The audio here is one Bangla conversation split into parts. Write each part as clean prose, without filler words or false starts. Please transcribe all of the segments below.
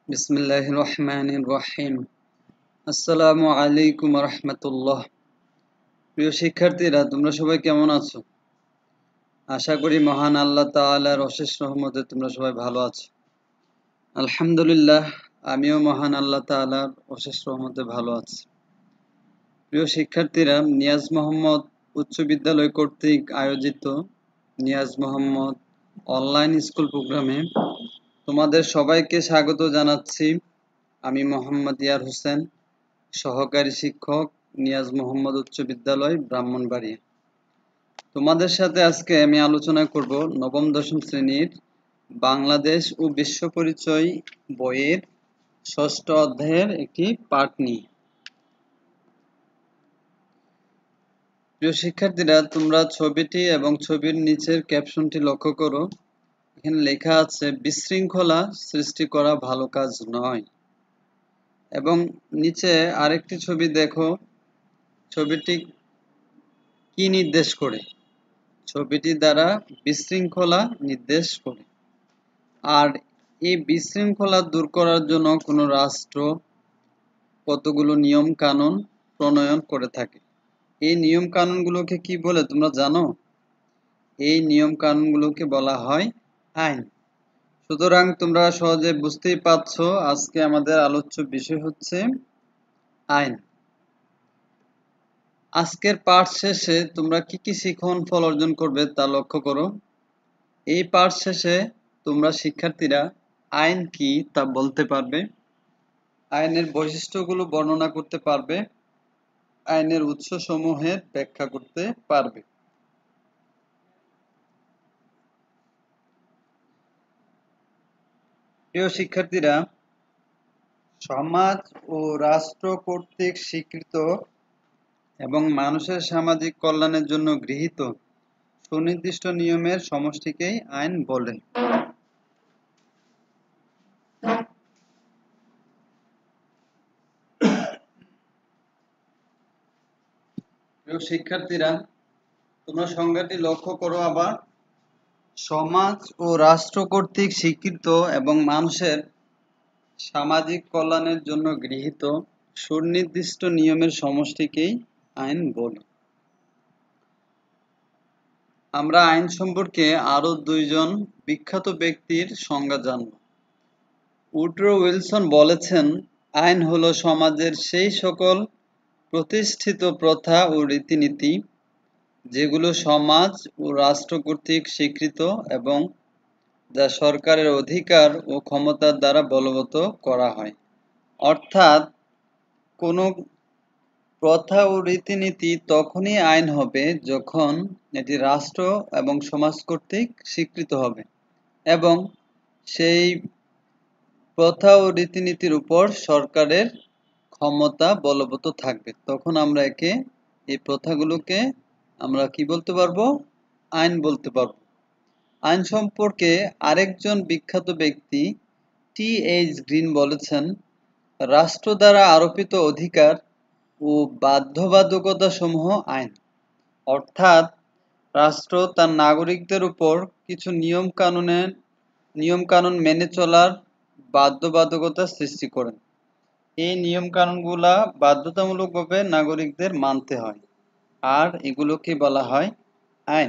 বিসমিল্লাহির রহমানির রহিম। আসসালামু আলাইকুম রহমতুল্লাহ। প্রিয় শিক্ষার্থীরা, তোমরা সবাই কেমন আছো? আশা করি মহান আল্লাহ তাআলার অশেষ রহমতে তোমরা সবাই ভালো আছো। আলহামদুলিল্লাহ, আমিও মহান আল্লাহ তাআলার অশেষ রহমতে ভালো আছি। প্রিয় শিক্ষার্থীরা, নিয়াজ মোহাম্মদ উচ্চ বিদ্যালয় কর্তৃক আয়োজিত নিয়াজ মোহাম্মদ অনলাইন স্কুল প্রোগ্রামে তোমাদের সবাইকে স্বাগত জানাচ্ছি। আমি মোহাম্মদ ইয়ার হোসেন, সহকারী শিক্ষক, নিয়াজ মোহাম্মদ উচ্চ বিদ্যালয়, ব্রাহ্মণবাড়িয়া। তোমাদের সাথে আজকে আমি আলোচনা করব নবম দশম শ্রেণীর বাংলাদেশ ও বিশ্ব পরিচয় বইয়ের ৬ষ্ঠ অধ্যায়ের একটি পাঠ নিয়ে। প্রিয় শিক্ষার্থীরা, তোমরা ছবিটি এবং ছবির নিচের ক্যাপশনটি লক্ষ্য করো। এখানে লেখা আছে, বিশৃঙ্খলা সৃষ্টি করা ভালো কাজ নয়। এবং নিচে আরেকটি ছবি দেখো, ছবিটি কি নির্দেশ করে? ছবিটি দ্বারা বিশৃঙ্খলা নির্দেশ করে। আর এই বিশৃঙ্খলা দূর করার জন্য কোনো রাষ্ট্র কতগুলো নিয়ম কানুন প্রণয়ন করে থাকে। এই নিয়ম কানুনগুলোকে কি বলে তোমরা জানো? এই নিয়ম কানুনগুলোকে বলা হয় আইন। সুতরাং তোমরা সহজে বুঝতেই পারছো, আজকে আমাদের আলোচ্য বিষয় হচ্ছে আইন। আজকের পাঠ শেষে তোমরা কি কি শিখন ফল অর্জন করবে তা লক্ষ্য করো। এই পাঠ শেষে তোমরা শিক্ষার্থীরা আইন কি তা বলতে পারবে, আইনের বৈশিষ্ট্যগুলো বর্ণনা করতে পারবে, আইনের উৎসসমূহের ব্যাখ্যা করতে পারবে। প্রিয় শিক্ষার্থীরা, সমাজ ও রাষ্ট্র কর্তৃক স্বীকৃত এবং মানুষের সামাজিক কল্যাণের জন্য গৃহীত সুনির্দিষ্ট নিয়মের সমষ্টিকেই আইন বলে। প্রিয় শিক্ষার্থীরা, তোমরা সংজ্ঞাটি লক্ষ্য করো আবার। সমাজ ও রাষ্ট্র কর্তৃক স্বীকৃত এবং মানুষের সামাজিক কল্যাণের জন্য গৃহীত সুনির্দিষ্ট নিয়মের সমষ্টিকেই আইন বলে। আমরা আইন সম্পর্কে আরো দুইজন বিখ্যাত ব্যক্তির সংজ্ঞা জানব। উড্রো উইলসন বলেছেন, আইন হলো সমাজের সেই সকল প্রতিষ্ঠিত প্রথা ও রীতিনীতি যেগুলো সমাজ ও রাষ্ট্র কর্তৃক স্বীকৃত এবং যা সরকারের অধিকার ও ক্ষমতার দ্বারা বলবৎ করা হয়। অর্থাৎ কোনো প্রথা ও রীতিনীতি তখনই আইন হবে যখন এটি রাষ্ট্র এবং সমাজ কর্তৃক স্বীকৃত হবে এবং সেই প্রথা ও রীতিনীতির উপর সরকারের ক্ষমতা বলবৎ থাকবে। তখন আমরা এই প্রথাগুলোকে আমরা কি বলতে পারবো? আইন বলতে পারবো। আইন সম্পর্কে আরেকজন বিখ্যাত ব্যক্তি টি.এইচ. গ্রিন বলেছেন, রাষ্ট্র দ্বারা আরোপিত অধিকার ও বাধ্যবাধকতা সমূহ আইন। অর্থাৎ রাষ্ট্র তার নাগরিকদের উপর কিছু নিয়ম কানুন মেনে চলার বাধ্যবাধকতা সৃষ্টি করেন। এই নিয়ম কানুনগুলা বাধ্যতামূলকভাবে নাগরিকদের মানতে হয়, আর এগুলোকে বলা হয় আইন।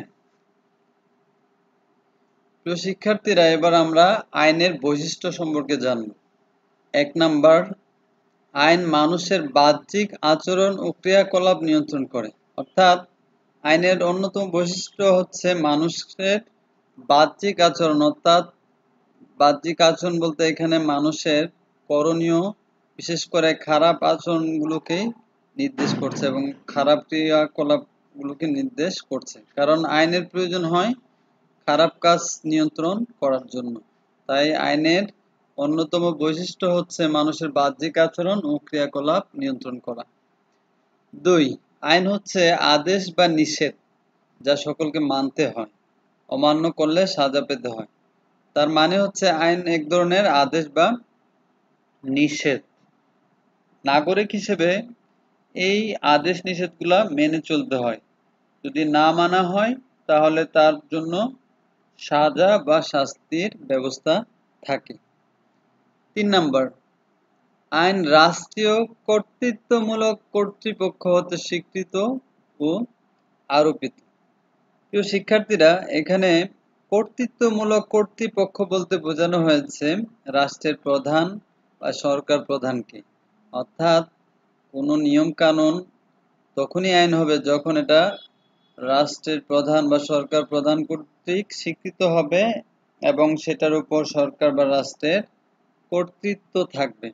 প্রিয় শিক্ষার্থীরা, এবার আমরা আইনের বৈশিষ্ট্য সম্পর্কে জানব। ১ নাম্বার, আইন মানুষের বাহ্যিক আচরণ ও ক্রিয়াকলাপ নিয়ন্ত্রণ করে। অর্থাৎ আইনের অন্যতম বৈশিষ্ট্য হচ্ছে মানুষের বাহ্যিক আচরণ। অর্থাৎ বাহ্যিক আচরণ বলতে এখানে মানুষের করণীয়, বিশেষ করে খারাপ আচরণগুলোকে নির্দেশ করছে এবং খারাপ ক্রিয়াকলাপগুলোকে নির্দেশ করছে। কারণ আইনের প্রয়োজন হয় খারাপ কাজ নিয়ন্ত্রণ করার জন্য। তাই আইনের অন্যতম বৈশিষ্ট্য হচ্ছে মানুষের বাহ্যিক আচরণ ও ক্রিয়াকলাপ নিয়ন্ত্রণ করা। ২, আইন হচ্ছে আদেশ বা নিষেধ যা সকলকে মানতে হয়, অমান্য করলে সাজা পেতে হয়। তার মানে হচ্ছে আইন এক ধরনের আদেশ বা নিষেধ। নাগরিক হিসেবে এই আদেশ নিষেধগুলা মেনে চলতে হয়। যদি না মানা হয় তাহলে তার জন্য সাজা বা শাস্তির ব্যবস্থা থাকে। 3 নাম্বার, আইন রাষ্ট্রীয় কর্তৃত্বমূলক কর্তৃপক্ষ হতে স্বীকৃত ও আরোপিত। প্রিয় শিক্ষার্থীরা, এখানে কর্তৃত্বমূলক কর্তৃপক্ষ বলতে বোঝানো হয়েছে রাষ্ট্রের প্রধান বা সরকার প্রধানকে। অর্থাৎ কোনো নিয়ম কানুন তখনই আইন হবে যখন এটা রাষ্ট্রের প্রধান বা সরকার প্রধান কর্তৃক স্বীকৃত হবে এবং সেটার উপর সরকার বা রাষ্ট্রের কর্তৃত্ব থাকবে।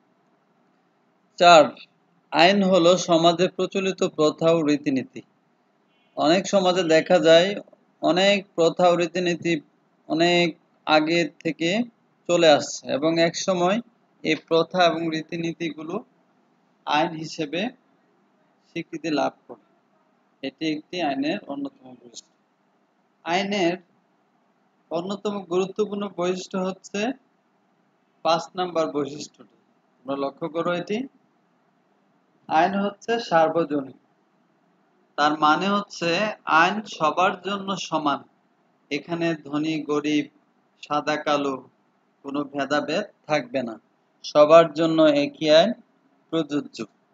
4, আইন হলো সমাজে প্রচলিত প্রথা ও রীতিনীতি। অনেক সমাজে দেখা যায় অনেক প্রথা ও রীতিনীতি অনেক আগে থেকে চলে আসছে এবং এক সময় এই প্রথা এবং রীতিনীতিগুলো আইন হিসেবে স্বীকৃতি লাভ করে। এটি একটি আইনের অন্যতম বৈশিষ্ট্য। আইনের অন্যতম গুরুত্বপূর্ণ বৈশিষ্ট্য হচ্ছে 5 নাম্বার বৈশিষ্ট্যটি। তোমরা লক্ষ্য করো, এটি আইন হচ্ছে সার্বজনীন। তার মানে হচ্ছে আইন সবার জন্য সমান। এখানে ধনী গরিব, সাদা কালো কোনো ভেদাভেদ থাকবে না, সবার জন্য একই আইন প্রযোজ্য।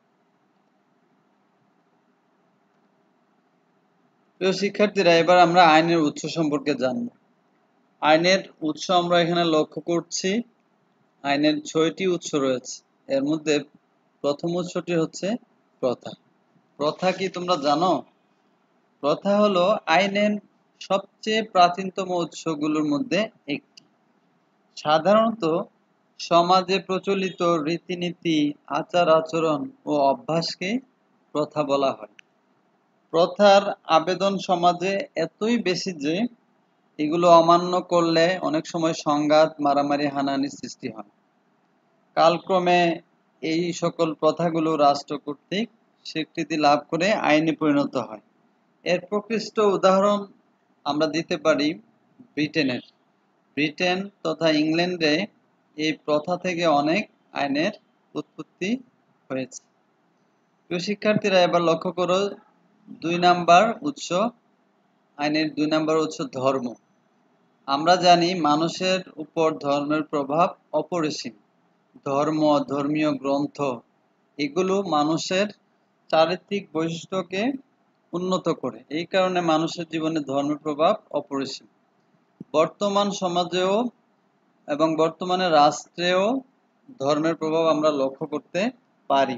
প্রিয় শিক্ষার্থীরা, এবার আমরা আইনের উৎস সম্পর্কে জানব। আইনের উৎস আমরা এখানে লক্ষ্য করছি, আইনের 6টি উৎস রয়েছে। এর মধ্যে প্রথম উৎসটি হচ্ছে প্রথা। প্রথা কি তোমরা জানো? প্রথা হলো আইনের সবচেয়ে প্রাচীনতম উৎসগুলোর মধ্যে একটি। সাধারণত সমাজে প্রচলিত রীতিনীতি, আচার আচরণ ও অভ্যাসকে প্রথা বলা হয়। প্রথার আবেদন সমাজে এতই বেশি যে এগুলো অমান্য করলে অনেক সময় সংঘাত, মারামারি, হানাহানির সৃষ্টি হয়। কালক্রমে এই সকল প্রথাগুলো রাষ্ট্র কর্তৃক স্বীকৃতি লাভ করে আইনে পরিণত হয়। এর প্রকৃষ্ট উদাহরণ আমরা দিতে পারি ব্রিটেনের। ব্রিটেন তথা ইংল্যান্ডে এই প্রথা থেকে অনেক আইনের উৎপত্তি হয়েছে। প্রিয় শিক্ষার্থীরা, এবার লক্ষ্য করো 2 নাম্বার উৎস। আইনের 2 নাম্বার উৎস ধর্ম। আমরা জানি মানুষের উপর ধর্মের প্রভাব অপরিসীম। ধর্ম, ধর্মীয় গ্রন্থ এগুলো মানুষের চারিত্রিক বৈশিষ্ট্যকে উন্নত করে। এই কারণে মানুষের জীবনে ধর্মের প্রভাব অপরিসীম। বর্তমান সমাজেও এবং বর্তমানে রাষ্ট্রেও ধর্মের প্রভাব আমরা লক্ষ্য করতে পারি।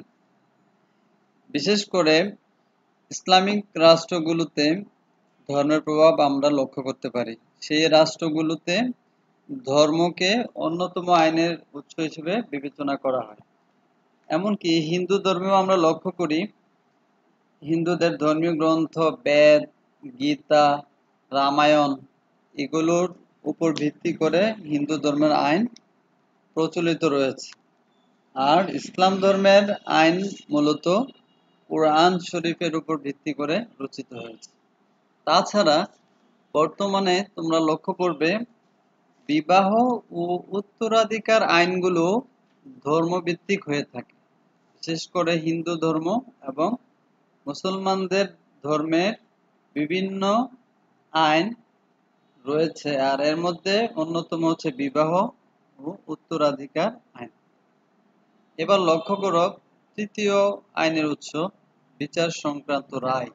বিশেষ করে ইসলামিক রাষ্ট্রগুলোতে ধর্মের প্রভাব আমরা লক্ষ্য করতে পারি। সেই রাষ্ট্রগুলোতে ধর্মকে অন্যতম আইনের উৎস হিসেবে বিবেচনা করা হয়। এমনকি হিন্দু ধর্মেও আমরা লক্ষ্য করি, হিন্দুদের ধর্মীয় গ্রন্থ বেদ, গীতা, রামায়ণ এগুলোর উপর ভিত্তি করে হিন্দু ধর্মের আইন প্রচলিত রয়েছে। আর ইসলাম ধর্মের আইন মূলত কুরআন শরীফের উপর ভিত্তি করে রচিত হয়েছে। তাছাড়া বর্তমানে তোমরা লক্ষ্য করবে বিবাহ ও উত্তরাধিকার আইনগুলো ধর্মভিত্তিক হয়ে থাকে। বিশেষ করে হিন্দু ধর্ম এবং মুসলমানদের ধর্মের বিভিন্ন আইন রয়েছে, আর এর মধ্যে অন্যতম হচ্ছে বিবাহ ও উত্তরাধিকার আইন। এবার লক্ষ্য করো তৃতীয় আইনের উৎস বিচার সংক্রান্ত রায়।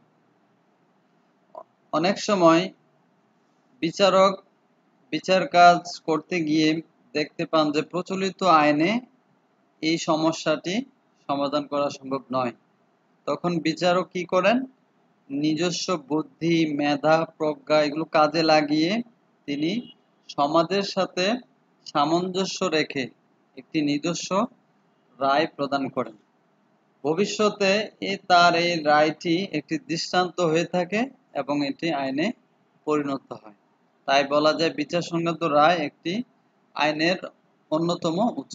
অনেক সময় বিচারক বিচার কাজ করতে গিয়ে দেখতে পান যে প্রচলিত আইনে এই সমস্যাটি সমাধান করা সম্ভব নয়। তখন বিচারক কি করেন? নিজস্ব বুদ্ধি, মেধা, প্রজ্ঞা এগুলো কাজে লাগিয়ে তিনি সমাজের সাথে সামঞ্জস্য রেখে একটি নিজস্ব রায় প্রদান করেন। ভবিষ্যতে তার এই রায়টি একটি দৃষ্টান্ত হয়ে থাকে এবং এটি আইনে পরিণত হয়। তাই বলা যায় বিচার সংক্রান্ত রায় একটি আইনের অন্যতম উৎস।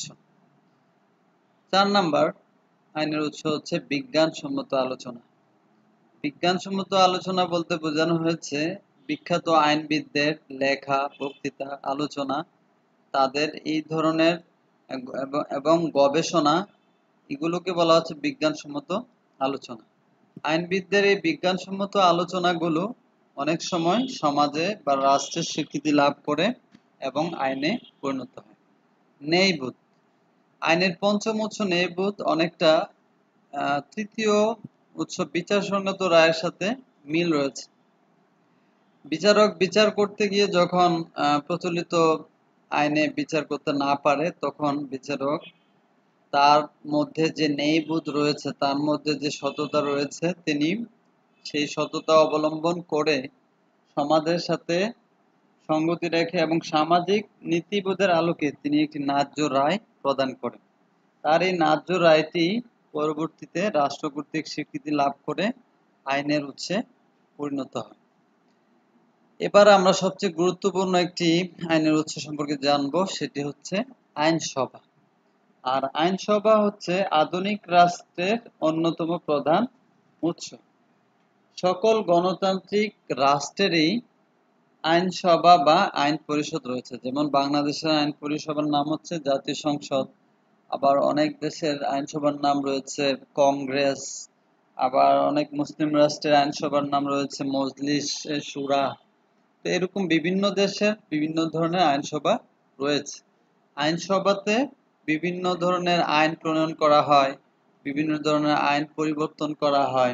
4 নাম্বার আইনের উৎস হচ্ছে বিজ্ঞানসম্মত আলোচনা। বিজ্ঞানসম্মত আলোচনা বলতে বোঝানো হয়েছে বিখ্যাত আইনবিদদের লেখা, বক্তৃতা, আলোচনা, তাদের এই ধরনের এবং গবেষণা এগুলোকে বলা হচ্ছে বিজ্ঞানসম্মত আলোচনা। আইনবিদদের এই বিজ্ঞানসম্মত আলোচনাগুলো অনেক সময় সমাজে বা রাষ্ট্রের স্বীকৃতি লাভ করে এবং আইনে পরিণত হয়। ন্যায়বোধ। আইনের পঞ্চম উৎস ন্যায়বোধ অনেকটা তৃতীয় উৎস বিচারসঙ্গত রায়ের সাথে মিল রয়েছে। বিচারক বিচার করতে গিয়ে যখন প্রচলিত আইনে বিচার করতে না পারে, তখন বিচারক তার মধ্যে যে ন্যায়বোধ রয়েছে, তার মধ্যে যে সততা রয়েছে, তিনি সেই সততা অবলম্বন করে সমাজের সাথে সঙ্গতি রেখে এবং সামাজিক নীতিবোধের আলোকে তিনি একটি ন্যায্য রায় প্রদান করেন। তার এই ন্যায্য রায়টি পরবর্তীতে রাষ্ট্র কর্তৃক স্বীকৃতি লাভ করে আইনের উৎসে পরিণত হয়। এবার আমরা সবচেয়ে গুরুত্বপূর্ণ একটি আইনের উৎস সম্পর্কে জানব, সেটি হচ্ছে আইনসভা। আর আইনসভা হচ্ছে আধুনিক রাষ্ট্রের অন্যতম প্রধান উৎস। সকল গণতান্ত্রিক রাষ্ট্রেরই আইনসভা বা আইন পরিষদ রয়েছে। যেমন বাংলাদেশের আইন পরিষদের নাম হচ্ছে জাতীয় সংসদ, আবার অনেক দেশের আইনসভার নাম রয়েছে কংগ্রেস, আবার অনেক মুসলিম রাষ্ট্রের আইনসভার নাম রয়েছে মজলিস শুরা। তো এরকম বিভিন্ন দেশের বিভিন্ন ধরনের আইনসভা রয়েছে। আইনসভাতে বিভিন্ন ধরনের আইন প্রণয়ন করা হয়, বিভিন্ন ধরনের আইন পরিবর্তন করা হয়।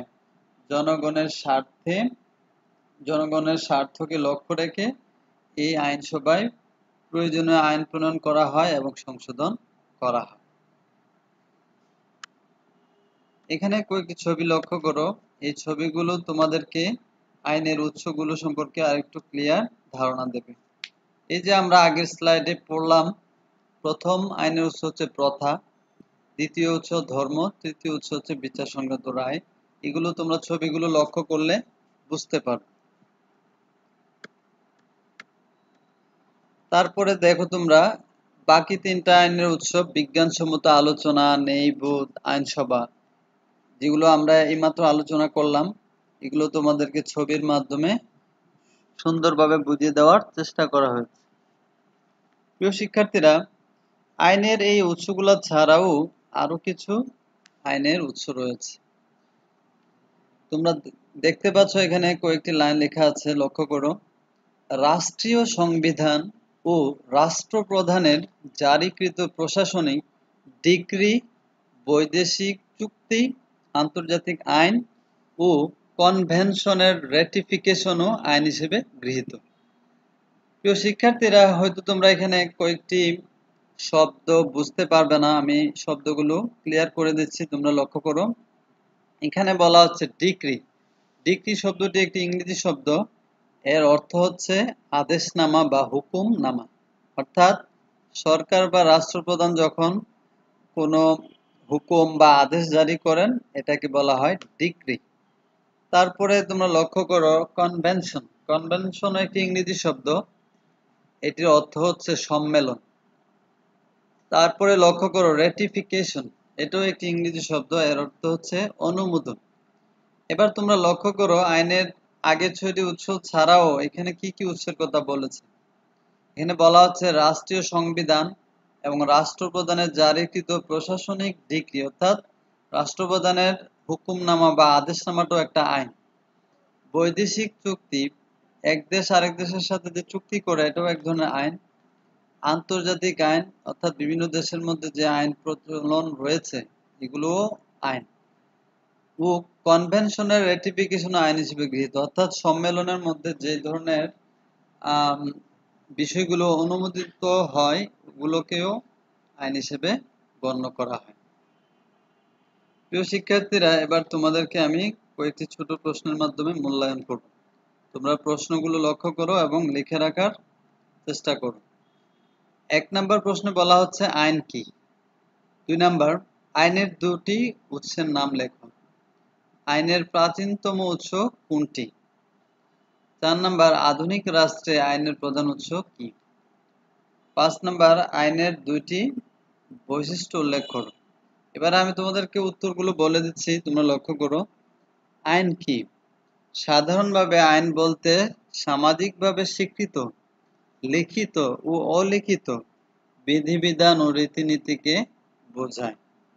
জনগণের স্বার্থকে লক্ষ্য রেখে এই আইনসভায় প্রয়োজনীয় আইন প্রণয়ন করা হয় এবং সংশোধন করা হয়। এখানে কয়েকটি ছবি লক্ষ্য করো। এই ছবিগুলো তোমাদেরকে আইনের উৎসগুলো সম্পর্কে আরেকটু ক্লিয়ার ধারণা দেবে। এই যে আমরা আগের স্লাইডে পড়লাম, প্রথম আইনের উৎস হচ্ছে প্রথা, দ্বিতীয় উৎস ধর্ম, তৃতীয় উৎস হচ্ছে বিচারসঙ্গত রায়। এগুলো তোমরা ছবিগুলো লক্ষ্য করলে বুঝতে পারো। তারপরে দেখো তোমরা বাকি তিনটা আইনের উৎস বিজ্ঞানসম্মত আলোচনা, ন্যায়বোধ, আইনসভা, যেগুলো আমরা এইমাত্র আলোচনা করলাম, এগুলো তোমাদেরকে ছবির মাধ্যমে সুন্দরভাবে বুঝিয়ে দেওয়ার চেষ্টা করা হয়েছে। প্রিয় শিক্ষার্থীরা, আইনের এই উৎসগুলো ছাড়াও আরো কিছু আইনের উৎস রয়েছে। তোমরা দেখতে পাচ্ছ এখানে কয়েকটি লাইন লেখা আছে, লক্ষ্য করো। রাষ্ট্রীয় সংবিধান ও রাষ্ট্রপ্রধানের জারিকৃত প্রশাসনিক ডিক্রি, বৈদেশিক চুক্তি, আন্তর্জাতিক আইন ও কনভেনশনের রেটিফিকেশনও আইন হিসেবে গৃহীত। প্রিয় শিক্ষার্থীরা, হয়তো তোমরা এখানে কয়েকটি শব্দ বুঝতে পারবে না, আমি শব্দগুলো ক্লিয়ার করে দিচ্ছি, তোমরা লক্ষ্য করো। এখানে বলা হচ্ছে ডিক্রি। ডিক্রি শব্দটি একটি ইংরেজি শব্দ। এর অর্থ হচ্ছে আদেশনামা বা হুকুমনামা। অর্থাৎ সরকার বা রাষ্ট্রপ্রধান যখন কোনো হুকুম বা আদেশ জারি করেন, এটাকে বলা হয় ডিক্রি। তারপরে তোমরা লক্ষ্য করো কনভেনশন। কনভেনশন একটি ইংরেজি শব্দ, এটির অর্থ হচ্ছে সম্মেলন। তারপরে লক্ষ্য করো রেটিফিকেশন, এটাও একটি ইংরেজি শব্দ, এর অর্থ হচ্ছে অনুমোদন। এবার তোমরা লক্ষ্য করো আইনের আগের ছয়টি উৎস ছাড়াও এখানে কি কি উৎসের কথা বলেছে। এখানে বলা হচ্ছে রাষ্ট্রীয় সংবিধান এবং রাষ্ট্রপ্রধানের জারিকৃত প্রশাসনিক ডিক্রি, অর্থাৎ রাষ্ট্রপ্রধানের হুকুমনামা বা আদেশনামাটাও একটা আইন। বৈদেশিক চুক্তি, এক দেশ আরেক দেশের সাথে যে চুক্তি করে, এটাও এক ধরনের আইন। আন্তর্জাতিক আইন, অর্থাৎ বিভিন্ন দেশের মধ্যে যে আইন প্রচলন রয়েছে, এগুলোও আইন। ও কনভেনশনের রেটিফিকেশন আইন হিসেবে গৃহীত, অর্থাৎ সম্মেলনের মধ্যে যে ধরনের বিষয়গুলো অনুমোদিত হয়, ওগুলোকেও আইন হিসেবে গণ্য করা হয়। প্রিয় শিক্ষার্থীরা, এবার তোমাদেরকে আমি কয়েকটি ছোট প্রশ্নের মাধ্যমে মূল্যায়ন করব। তোমরা প্রশ্নগুলো লক্ষ্য করো এবং লিখে রাখার চেষ্টা করো। 1 নম্বর প্রশ্নে বলা হচ্ছে আইন কি। 2 নম্বর, আইনের দুটি উৎসের নাম লেখো। আইনের প্রাচীনতম উৎস কোনটি? 4 নম্বর, আধুনিক রাষ্ট্রে আইনের প্রধান উৎস কি? 5 নম্বর, আইনের দুইটি বৈশিষ্ট্য উল্লেখ করো। এবার আমি তোমাদেরকে উত্তরগুলো বলে দিচ্ছি, তোমরা লক্ষ্য করো। আইন কি? সাধারণভাবে আইন বলতে সামাজিকভাবে স্বীকৃত লিখিত ও অলিখিত বিধিবিধান ও রীতিনীতিকে বোঝায়।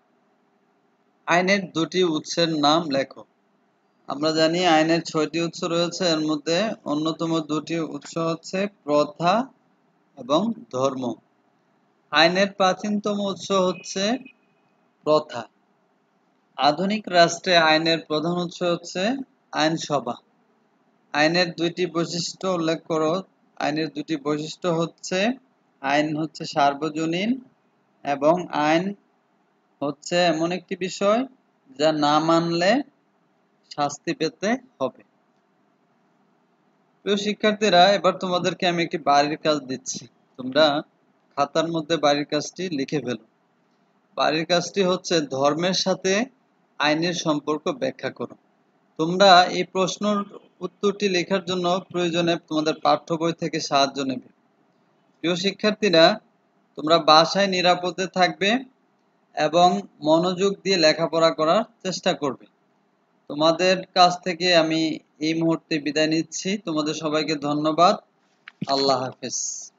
আইনের দুটি উৎসের নাম লেখো। আমরা জানি আইনের 6টি উৎস রয়েছে, এর মধ্যে অন্যতম দুটি উৎস হচ্ছে প্রথা এবং ধর্ম। আইনের প্রাচীনতম উৎস হচ্ছে প্রথা। আধুনিক রাষ্ট্রে আইনের প্রধান উৎস হচ্ছে আইনসভা। আইনের দুইটি বৈশিষ্ট্য উল্লেখ করো। আইনের দুটি বৈশিষ্ট্য হচ্ছে আইন হচ্ছে সার্বজনীন এবং আইন হচ্ছে এমন একটি বিষয় যা না মানলে শাস্তি পেতে হবে। প্রিয় শিক্ষার্থীরা, এবার তোমাদেরকে আমি একটি বাড়ির কাজ দিচ্ছি। তোমরা খাতার মধ্যে বাড়ির কাজটি লিখে ফেলো। বাড়ির কাজটি হচ্ছে ধর্মের সাথে আইনের সম্পর্ক ব্যাখ্যা করো। তোমরা এই প্রশ্নের উত্তরটি লেখার জন্য প্রয়োজনে তোমাদের পাঠ্য বই থেকে সাহায্য নেবে। প্রিয় শিক্ষার্থীরা, তোমরা বাসায় নিরাপদে থাকবে এবং মনোযোগ দিয়ে লেখাপড়া করার চেষ্টা করবে। তোমাদের কাছ থেকে আমি এই মুহূর্তে বিদায় নিচ্ছি। তোমাদের সবাইকে ধন্যবাদ। আল্লাহ হাফেজ।